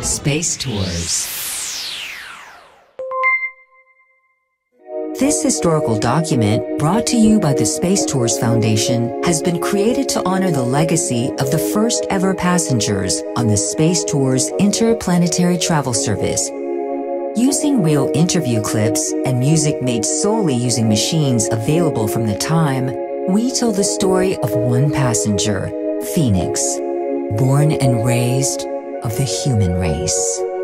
Space Tours. This historical document, brought to you by the Space Tours Foundation, has been created to honor the legacy of the first ever passengers on the Space Tours interplanetary travel service. Using real interview clips and music made solely using machines available from the time, we tell the story of one passenger, Phoenix, born and raised of the human race.